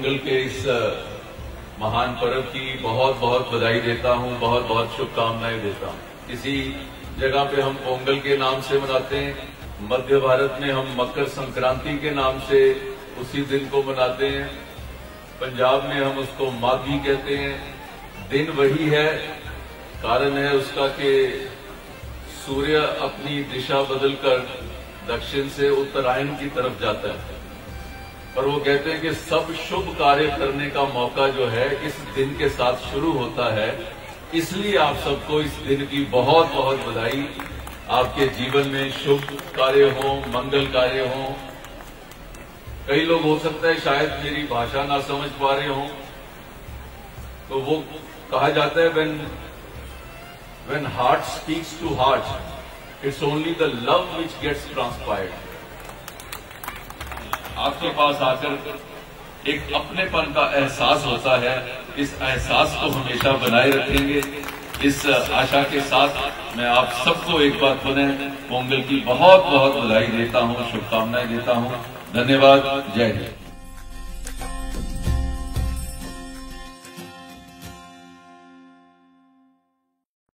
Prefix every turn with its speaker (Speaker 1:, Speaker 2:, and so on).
Speaker 1: पोंगल के इस महान पर्व की बहुत बहुत बधाई देता हूं, बहुत बहुत शुभकामनाएं देता हूं। किसी जगह पे हम पोंगल के नाम से मनाते हैं, मध्य भारत में हम मकर संक्रांति के नाम से उसी दिन को मनाते हैं, पंजाब में हम उसको माघी कहते हैं। दिन वही है, कारण है उसका कि सूर्य अपनी दिशा बदलकर दक्षिण से उत्तरायण की तरफ जाता है, और वो कहते हैं कि सब शुभ कार्य करने का मौका जो है इस दिन के साथ शुरू होता है। इसलिए आप सबको इस दिन की बहुत बहुत बधाई। आपके जीवन में शुभ कार्य हो, मंगल कार्य हो। कई लोग हो सकता है शायद मेरी भाषा ना समझ पा रहे हो, तो वो कहा जाता है when heart speaks to heart, it's only the love which gets transpired. आपके पास आकर एक अपनेपन का एहसास होता है, इस एहसास को हमेशा बनाए रखेंगे। इस आशा के साथ मैं आप सबको एक बार पुनः पोंगल की बहुत बहुत बधाई देता हूं, शुभकामनाएं देता हूं। धन्यवाद। जय हिंद।